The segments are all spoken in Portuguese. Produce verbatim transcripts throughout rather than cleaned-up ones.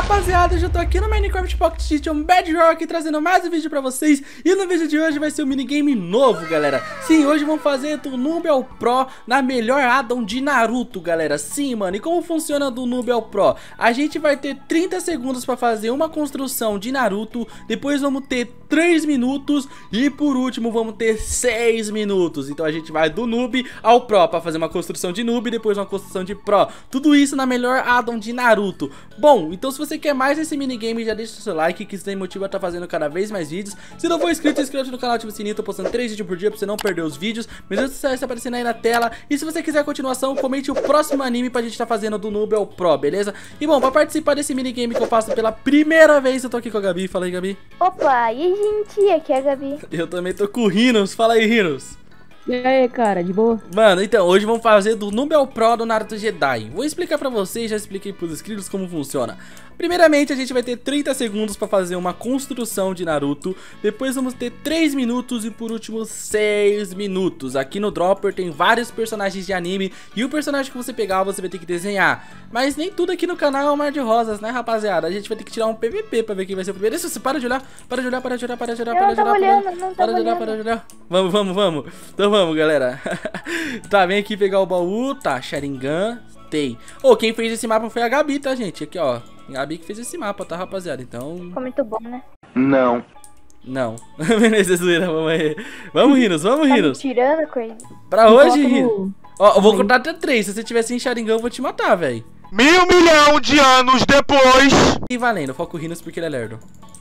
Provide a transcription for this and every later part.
rapaziada, eu já tô aqui no Minecraft Pocket Edition Bedrock trazendo mais um vídeo pra vocês. E no vídeo de hoje vai ser um minigame novo, galera. Sim, hoje vamos fazer do Noob ao Pro na melhor addon de Naruto, galera. Sim, mano, e como funciona do Noob ao Pro? A gente vai ter trinta segundos pra fazer uma construção de Naruto. Depois vamos ter três minutos e por último vamos ter seis minutos. Então a gente vai do Noob ao Pro pra fazer uma construção de Noob e depois uma construção de Pro. Tudo isso na melhor addon de Naruto. Bom, então se você quer mais esse minigame, já deixa o seu like, que isso tem motivo a estar fazendo cada vez mais vídeos. Se não for inscrito, inscreva-se no canal, ativa o sininho, tô postando três vídeos por dia pra você não perder os vídeos. Meus vídeos estão aparecendo aí na tela. E se você quiser a continuação, comente o próximo anime pra gente estar fazendo do Noob ao Pro, beleza? E bom, pra participar desse minigame que eu faço pela primeira vez, eu tô aqui com a Gabi. Fala aí, Gabi. Opa, e aí, gente? Aqui é a Gabi. Eu também tô com o Rinos. Fala aí, Rinos. E aí, cara, de boa? Mano, então, hoje vamos fazer do Noob ao Pro do Naruto Jedi. Vou explicar pra vocês, já expliquei pros inscritos como funciona. Primeiramente, a gente vai ter trinta segundos pra fazer uma construção de Naruto. Depois vamos ter três minutos e por último seis minutos. Aqui no Dropper tem vários personagens de anime e o personagem que você pegar você vai ter que desenhar. Mas nem tudo aqui no canal é um mar de rosas, né, rapaziada? A gente vai ter que tirar um P V P pra ver quem vai ser o primeiro. Isso, você para de olhar, para de olhar, para de olhar, para de olhar, para de olhar, para de olhar, para de olhar, para de olhar. Vamos, vamos, vamos. Então vamos, galera. Tá, vem aqui pegar o baú. Tá, Sharingan. Tem. Ô, oh, quem fez esse mapa foi a Gabi, tá, gente? Aqui, ó. A Gabi que fez esse mapa, tá, rapaziada? Então... Ficou muito bom, né? Não. Não. Beleza, zoeira, vamos aí. Vamos, Rinos, vamos, Tá Rinos. me tirando, coisa. Pra hoje, no... Rinos. Ó, eu vou contar até três. Se você tiver sem Sharingan, eu vou te matar, velho. Mil milhão de anos depois. E valendo, foca o Rinos porque ele é lerdo.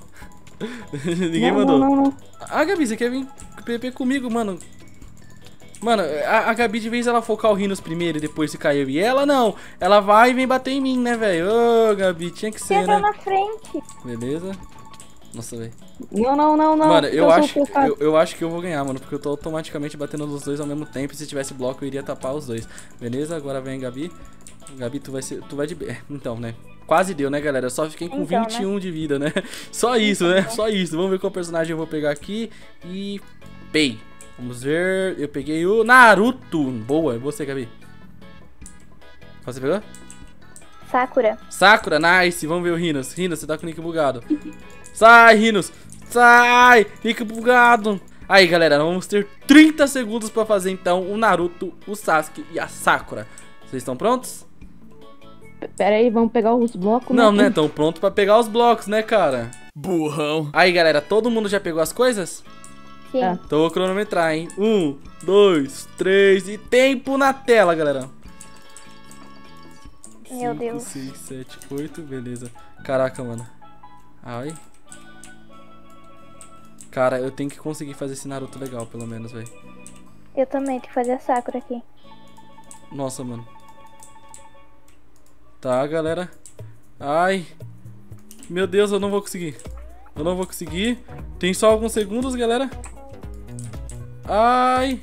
Ninguém não, mandou. Não, não, não. Ah, Gabi, você quer vir P P comigo, mano? Mano, a, a Gabi, de vez ela focar o Rinos primeiro e depois se caiu. E ela não. Ela vai e vem bater em mim, né, velho? Ô, Gabi, tinha que ser, Entra né? na frente. Beleza. Nossa, velho. Não, não, não, não. Mano, eu, eu acho, sou eu, eu acho que eu vou ganhar, mano. Porque eu tô automaticamente batendo nos dois ao mesmo tempo. E se tivesse bloco, eu iria tapar os dois. Beleza? Agora vem, Gabi. Gabi, tu vai ser. Tu vai de. É, então, né? Quase deu, né, galera? Eu só fiquei com então, vinte e um né? de vida, né? Só isso, né? Só isso. Vamos ver qual personagem eu vou pegar aqui. E. Pei. Vamos ver. Eu peguei o Naruto. Boa. E você, Gabi? Qual você pegou? Sakura. Sakura, nice. Vamos ver o Rinos. Rinos, você tá com o nick bugado. Sai, Rinos. Sai. Nick bugado. Aí, galera, vamos ter trinta segundos pra fazer, então, o Naruto, o Sasuke e a Sakura. Vocês estão prontos? Pera aí, vamos pegar os blocos. Não, né? Estão prontos pra pegar os blocos, né, cara? Burrão. Aí, galera, todo mundo já pegou as coisas? Sim. Tá. Então eu vou cronometrar, hein? Um, dois, três e tempo na tela, galera. Meu Deus. cinco, seis, sete, oito, beleza. Caraca, mano. Ai. Cara, eu tenho que conseguir fazer esse Naruto legal, pelo menos, velho. Eu também tenho que fazer a Sakura aqui. Nossa, mano. Tá, galera. Ai. Meu Deus, eu não vou conseguir. Eu não vou conseguir. Tem só alguns segundos, galera. Ai.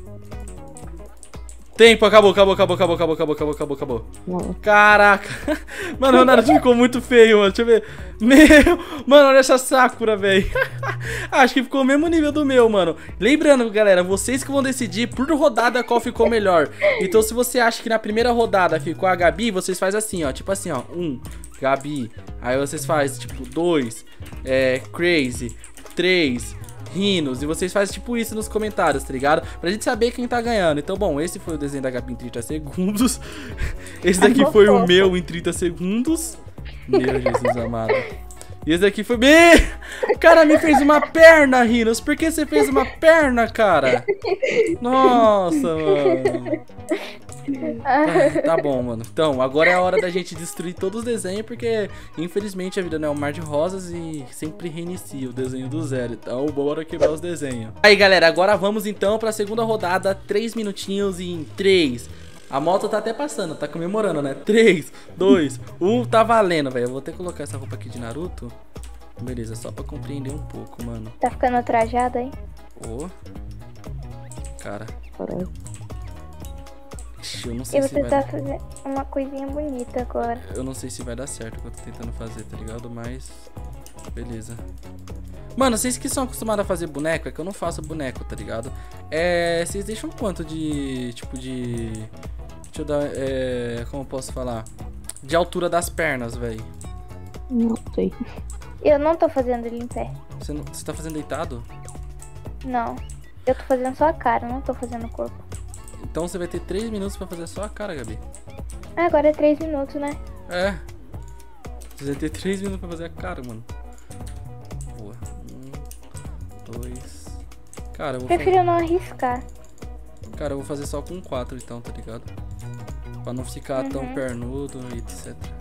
Tempo, acabou, acabou, acabou, acabou, acabou, acabou, acabou, acabou, acabou. Não. Caraca. Mano, o Naruto ficou muito feio, mano. Deixa eu ver. Meu. Mano, olha essa Sakura, velho. Acho que ficou o mesmo nível do meu, mano. Lembrando, galera, vocês que vão decidir por rodada qual ficou melhor. Então, se você acha que na primeira rodada ficou a Gabi, vocês fazem assim, ó. Tipo assim, ó. Um, Gabi. Aí vocês fazem, tipo, dois. É, Crazy. Três. Rinos, e vocês fazem tipo isso nos comentários, tá ligado? Pra gente saber quem tá ganhando. Então, bom, esse foi o desenho da Gabi em trinta segundos. Esse daqui foi o meu em trinta segundos. Meu Jesus amado. E esse daqui foi... O cara me fez uma perna, Rinos. Por que você fez uma perna, cara? Nossa, mano. Ah, tá bom, mano. Então, agora é a hora da gente destruir todos os desenhos, porque infelizmente a vida não é um mar de rosas e sempre reinicia o desenho do zero. Então, bora quebrar os desenhos. Aí, galera, agora vamos então pra segunda rodada. Três minutinhos e em três. A moto tá até passando, tá comemorando, né? três, dois, um, tá valendo, velho. Eu vou até colocar essa roupa aqui de Naruto. Beleza, só pra compreender um pouco, mano. Tá ficando trajado aí? Ô. Cara. Caralho. Eu não sei Eu vou se vai... tentar fazer uma coisinha bonita agora. Eu não sei se vai dar certo o que eu tô tentando fazer, tá ligado? Mas... beleza. Mano, vocês que são acostumados a fazer boneco, é que eu não faço boneco, tá ligado? É... Vocês deixam quanto de... tipo de... Deixa eu dar... É... Como eu posso falar? De altura das pernas, velho. Não sei. Eu não tô fazendo ele em pé. Você, não, você tá fazendo deitado? Não. Eu tô fazendo só a cara, não tô fazendo o corpo. Então você vai ter três minutos pra fazer só a cara, Gabi. Ah, agora é três minutos, né? É. Você vai ter três minutos pra fazer a cara, mano. Boa. Um, dois. Cara, eu vou Prefiro fazer... não arriscar. Cara, eu vou fazer só com quatro então, tá ligado? Pra não ficar Uhum. tão pernudo e etcétera.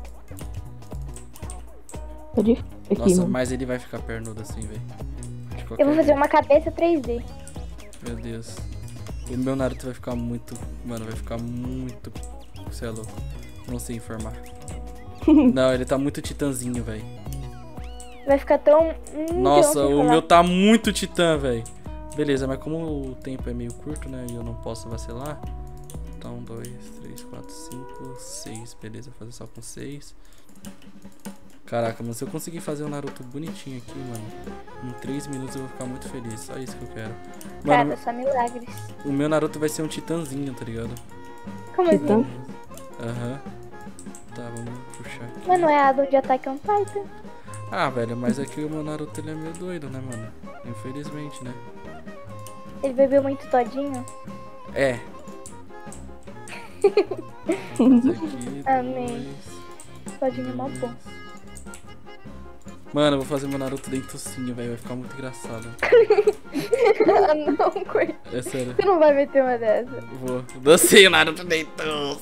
Tá difícil aqui, Nossa, mano. mas ele vai ficar pernudo assim, velho. Eu vou fazer uma cabeça três D. Meu Deus. O meu Naruto vai ficar muito... Mano, vai ficar muito... Você é louco. Não sei informar. Não, ele tá muito titãzinho, velho. Vai ficar tão... Hum, Nossa, eu não sei o falar. meu tá muito titã, velho. Beleza, mas como o tempo é meio curto, né? E eu não posso vacilar. Então, dois, três, quatro, cinco, seis. Beleza, vou fazer só com seis. Caraca, mano, se eu conseguir fazer um Naruto bonitinho aqui, mano, em três minutos eu vou ficar muito feliz. Só isso que eu quero. Mano, Cara, só milagres. o meu Naruto vai ser um titãzinho, tá ligado? Como Titã? assim? Aham. Tá, vamos puxar aqui. Mas não é a do de Attack on Titan? Ah, velho, mas é que o meu Naruto ele é meio doido, né, mano? Infelizmente, né? Ele bebeu muito todinho? É. Vamos fazer aqui, Amém. dois, Todinho é mó bom. Mano, eu vou fazer meu Naruto bem tocinho, velho. Vai ficar muito engraçado. Ah, não, coitado. É sério. Você não vai meter uma dessa. Vou. Docinho, o Naruto bem tosso.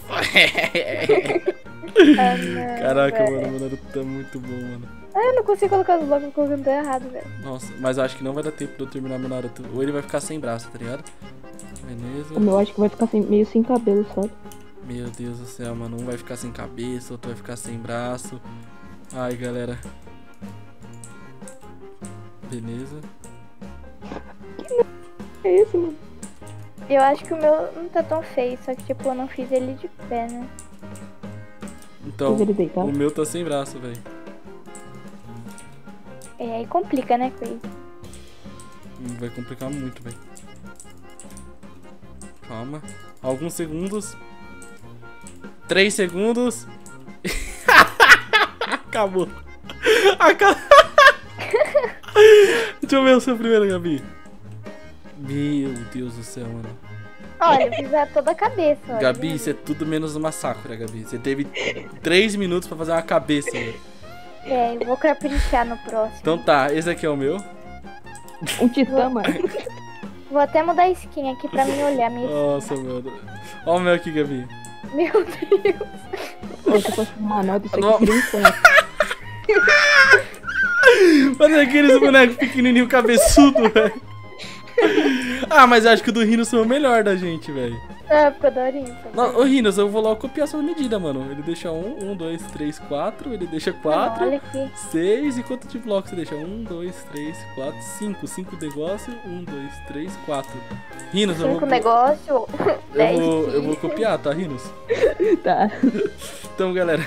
Ah, não, Caraca, velho. mano, meu Naruto tá muito bom, mano. Ah, eu não consigo colocar os blocos colocando tudo errado, velho. Nossa, mas eu acho que não vai dar tempo de eu terminar meu Naruto. Ou ele vai ficar sem braço, tá ligado? Beleza. O meu acho que vai ficar sem- meio sem cabelo, sabe? Meu Deus do céu, mano. Um vai ficar sem cabeça, outro vai ficar sem braço. Ai, galera. Beleza. É isso, mano. Eu acho que o meu não tá tão feio, só que tipo, eu não fiz ele de pé, né? Então, Fez ele deitar? o meu tá sem braço, velho. É, aí complica, né, Crazy? Vai complicar muito, velho. Calma. Alguns segundos. Três segundos. Acabou. Acabou. Deixa eu ver o seu primeiro, Gabi. Meu Deus do céu, mano. Olha, eu fiz a toda a cabeça, olha. Gabi, isso é tudo menos uma Sakura, Gabi. Você teve três minutos pra fazer uma cabeça, velho. É, eu vou caprichar no próximo. Então tá, esse aqui é o meu. Um titã, mano. Vou até mudar a skin aqui pra mim olhar minha Nossa, mano. Olha o meu aqui, Gabi. Meu Deus. Eu tô passando uma nota, isso Não. aqui seria um sonho. Olha aqueles bonecos pequenininho cabeçudo, velho. Ah, mas eu acho que o do Rhinos foi o melhor da gente, velho. Ah, ficou daorinho. Ô, Rhinos, eu vou logo copiar sua medida, mano. Ele deixa um, um, dois, três, quatro. Ele deixa quatro, Olha aqui. seis. E quanto de bloco você deixa? Um, dois, três, quatro, cinco. Cinco negócio. Um, dois, três, quatro. Rhinos, eu Cinco vou... negócio. Eu dez vou, skin. eu vou copiar, tá, Rhinos? Tá. Então, galera,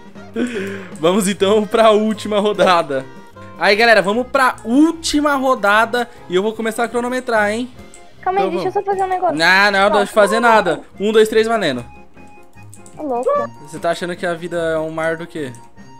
vamos então pra última rodada. Aí, galera, vamos pra última rodada e eu vou começar a cronometrar, hein? Calma aí, Então deixa eu só fazer um negócio. Não, não, não de fazer nada. Um, dois, três, valendo. Ô, louco. Você tá achando que a vida é um mar do quê?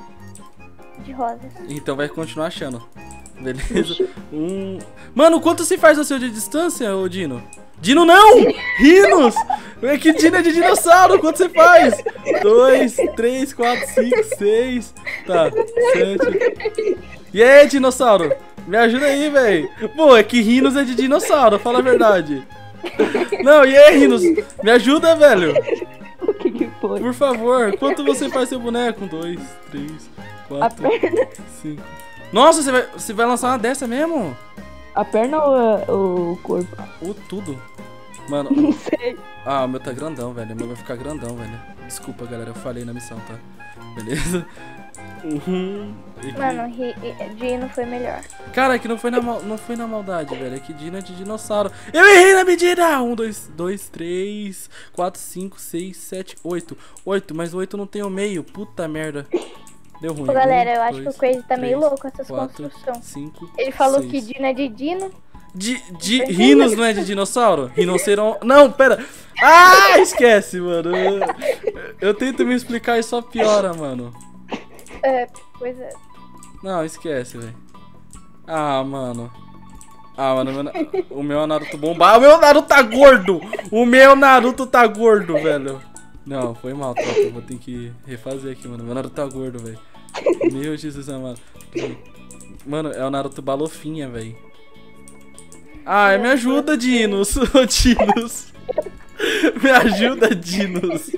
De rosas. Então vai continuar achando. Beleza? Um... Mano, quanto se faz o seu de distância, ô Dino? Dino não! Rhinos! É que Dino é de dinossauro, quanto você faz? Dois, três, quatro, cinco, seis. Tá, sete. E aí, dinossauro? Me ajuda aí, velho. Pô, é que Rhinos é de dinossauro, fala a verdade. Não, e aí, Rhinos? Me ajuda, velho. O que que foi? Por favor, quanto você faz seu boneco? Um, dois, três, quatro, A perna. cinco. Nossa, você vai, você vai lançar uma dessa mesmo? A perna ou a- o corpo? Ou tudo? Mano, Não sei. ah, o meu tá grandão, velho. O meu vai ficar grandão, velho. Desculpa, galera, eu falei na missão, tá? Beleza? Uhum. E- Mano, Ri- e- Dino foi melhor. Cara, é que não foi, na mal- não foi na maldade, velho. É que Dino é de dinossauro. Eu errei na medida! Um, dois, dois, três, quatro, cinco, seis, sete, oito. Oito, mas o oito não tem o meio. Puta merda. Deu ruim. Pô, galera, Um, eu acho que dois, o Crazy tá meio três, louco com essas quatro, construções. cinco, Ele falou seis. que Dino é de Dino. De, de Rhinos não é de dinossauro? Rinoceron... Não, pera. Ah, esquece, mano. Eu, eu tento me explicar e só piora, mano. É, coisa. Não, esquece, velho. Ah, mano. Ah, mano, meu, o meu Naruto bombar. O meu Naruto tá gordo! O meu Naruto tá gordo, velho. Não, foi mal, tá? Eu vou ter que refazer aqui, mano. Meu Naruto tá gordo, velho. Meu Jesus amado. Mano, é o Naruto balofinha, velho. Ah, me ajuda, Dinos. Ô, Dinos. Me ajuda, Dinos.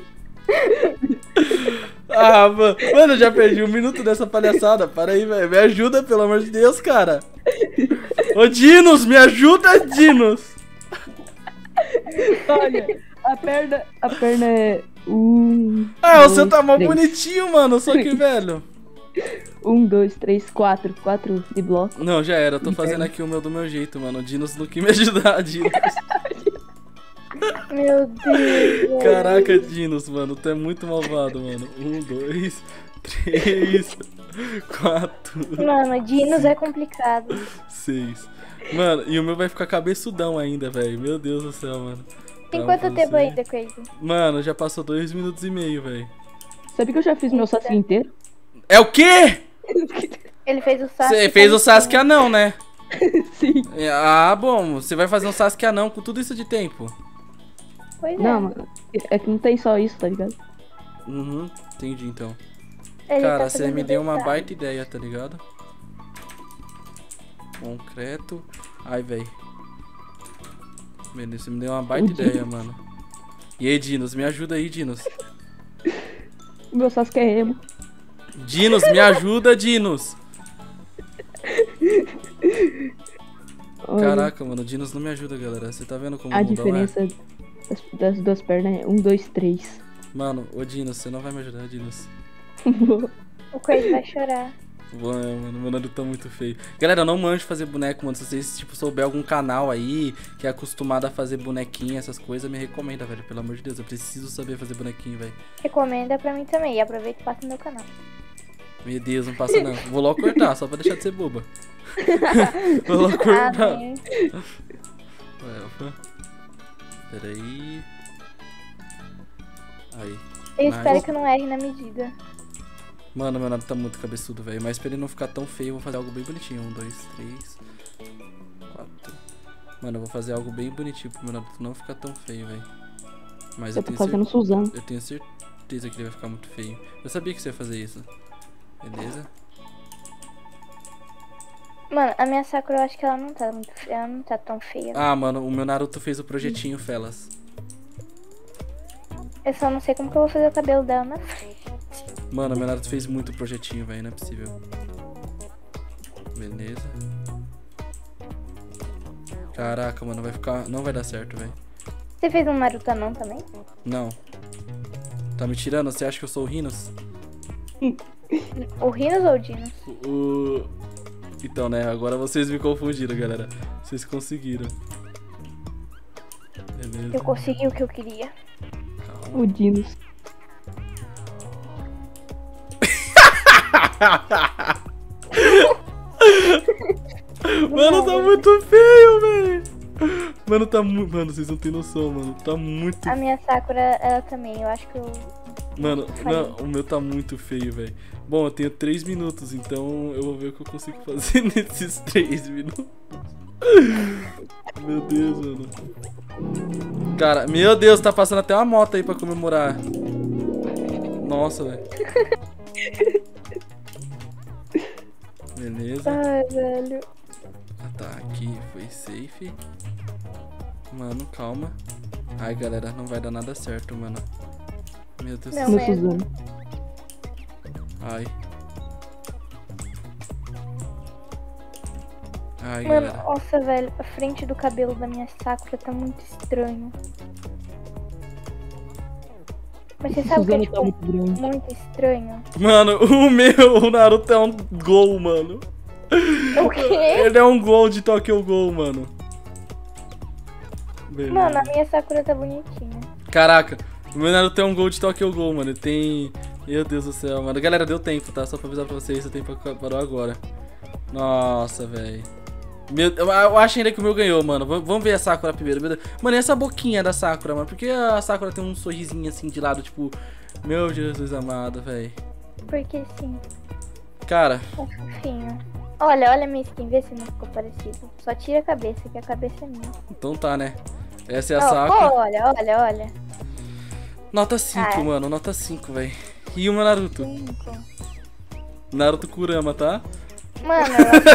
Ah, mano. Mano, eu já perdi um minuto dessa palhaçada. Para aí, velho. Me ajuda, pelo amor de Deus, cara. Ô, Dinos, me ajuda, Dinos. Olha, a perna, a perna é um... Ah, dois, o seu tá mal três. bonitinho, mano. Só que, velho. Um, dois, três, quatro. Quatro de bloco. Não, já era. Eu tô fazendo aqui o meu do meu jeito, mano. O Dinos não quis me ajudar, Dinos. Meu Deus. Caraca, Dinos, mano. Tu é muito malvado, mano. Um, dois, três, quatro, Mano, Dinos é complicado. seis. Mano, e o meu vai ficar cabeçudão ainda, velho. Meu Deus do céu, mano. Tem Tá, quanto vamos tempo ver. ainda, Crazy? Mano, já passou dois minutos e meio, velho. Sabe que eu já fiz meu Sasuke inteiro? É o quê? Ele fez o Sasuke. Você fez o Sasuke anão, né? Sim. É, Ah, bom. Você vai fazer um Sasuke anão com tudo isso de tempo. Pois é. Não, mano. É que não tem só isso, tá ligado? Uhum, entendi então. Ele Cara, tá você fazendo me deu uma detalhe. baita ideia, tá ligado? Concreto. Ai, véi. Beleza, você me deu uma baita O ideia, mano. E aí, Dinos, me ajuda aí, Dinos. O meu Sasuke é emo. Dinos, me ajuda, Dinos. Olha, Caraca, mano, o Dinos não me ajuda, galera. Você tá vendo como a o mundão é? diferença das, das duas pernas é um, dois, três. Mano, ô Dinos, você não vai me ajudar, Dinos. O Crazy vai chorar. Mano, mano, meu Naruto tá muito feio. Galera, eu não manjo fazer boneco, mano. Se vocês, tipo, souber algum canal aí que é acostumado a fazer bonequinho, essas coisas, me recomenda, velho. Pelo amor de Deus, eu preciso saber fazer bonequinho, velho. Recomenda pra mim também. E aproveita e passa no meu canal. Meu Deus, não passa não. Vou logo cortar, só pra deixar de ser boba. Vou logo cortar. Amém. Ué, opa. Pera aí. Aí. Eu Mas- espero que eu não erre na medida. Mano, meu Naruto tá muito cabeçudo, velho. Mas pra ele não ficar tão feio, eu vou fazer algo bem bonitinho. Um, dois, três, quatro. Mano, eu vou fazer algo bem bonitinho pro meu Naruto não ficar tão feio, velho. Mas Eu eu tô tenho, fazendo cer Suzano. eu tenho certeza que ele vai ficar muito feio. Eu sabia que você ia fazer isso. Beleza? Mano, a minha Sakura, eu acho que ela não tá muito feia. Ela não tá tão feia. Ah, mano, o meu Naruto fez o projetinho Felas. Eu só não sei como que eu vou fazer o cabelo dela na frente. Mano, meu Naruto fez muito projetinho, velho. Não é possível. Beleza. Caraca, mano, vai ficar... Não vai dar certo, velho. Você fez um Naruto anão também? Não. Tá me tirando? Você acha que eu sou o Rhinos? O Rhinos ou o Dinos? O... Então, né? Agora vocês me confundiram, galera. Vocês conseguiram. Beleza. Eu consegui o que eu queria. Calma. O Dinos. Mano, tá muito feio, velho. Mano, tá muito... Mano, vocês não tem noção, mano. Tá muito... A minha Sakura, ela também. Eu acho que eu... Mano, Falei. não, o meu tá muito feio, velho. Bom, eu tenho três minutos, então eu vou ver o que eu consigo fazer nesses três minutos. Meu Deus, mano. Cara, meu Deus, tá passando até uma moto aí pra comemorar. Nossa, velho. Beleza. Ai, velho. Ah, tá, aqui foi safe. Mano, calma. Ai, galera, não vai dar nada certo, mano. Meu Deus Não, do Meu céu. mesmo. Suzano. Ai. Ai, Mano, galera. nossa, velho. A frente do cabelo da minha Sakura tá muito estranho. Mas você sabe o que é, Suzano tá tipo, muito grande. muito estranho? Mano, o meu, o Naruto é um gol, mano. O quê? Ele é um gol de Tokyo Gol, mano. Beleza. Mano, a minha Sakura tá bonitinha. Caraca, o meu Naruto é um gol de Tokyo Gol, mano. Ele tem... Meu Deus do céu, mano. Galera, deu tempo, tá? Só pra avisar pra vocês, o tempo parou agora. Nossa, velho. Meu, eu, eu acho ainda que o meu ganhou, mano. Vamos, vamos ver a Sakura primeiro. Meu Deus. Mano, e essa boquinha da Sakura, mano? Por que a Sakura tem um sorrisinho assim de lado, tipo... Meu Jesus amado, velho. Porque sim. Cara, É fofinho. Olha, olha a minha skin, vê se não ficou parecido. Só tira a cabeça, que a cabeça é minha. então tá, né? Essa é a Ó, Sakura. ó, olha, olha, olha. Nota cinco, Ah. mano. Nota cinco, velho. E uma Naruto. Cinco. Naruto Kurama, tá? Mano,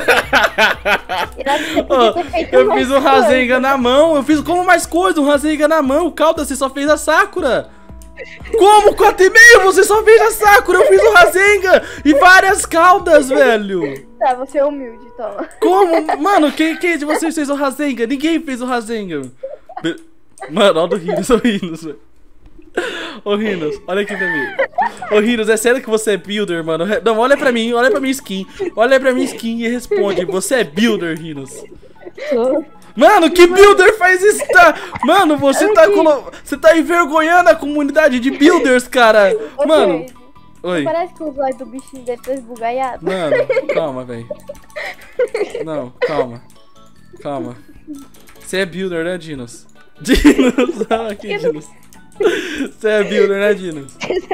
eu acho que você Ó, podia ter feito eu mais fiz um coisa. Rasengan na mão. Eu fiz como mais coisa? Um Rasengan na mão. Calda, você só fez a Sakura. Como? quatro e meio? Você só fez a Sakura. Eu fiz o Rasengan e várias caudas, velho. Tá, você é humilde, toma. Como? Mano, quem, quem de vocês fez o Rasengan? Ninguém fez o Rasengan. Be- Mano, olha o Rinos, o Rinos, velho. Ô Rinos, olha aqui pra mim. Ô Rinos, é sério que você é builder, mano? Não, olha pra mim, olha pra minha skin. Olha pra minha skin e responde. Você é builder, Rinos? Sou. Mano, que builder faz isso? Tá? Mano, você tá, colo... você tá envergonhando a comunidade de builders, cara. Ô, Mano, Crazy, oi. parece que os olhos do bichinho dele tá esbugalhado. Mano, calma, velho. Não, calma. Calma. Você é builder, né, Dinos? Dinos, ah, que Dinos. Você é builder, né, Dinos?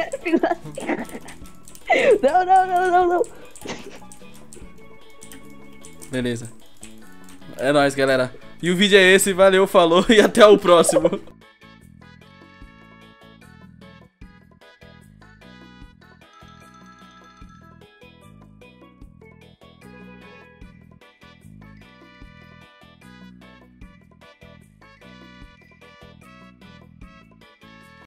Não, não, não, não, não. Beleza. É nóis, galera. E o vídeo é esse, valeu, falou e até o próximo.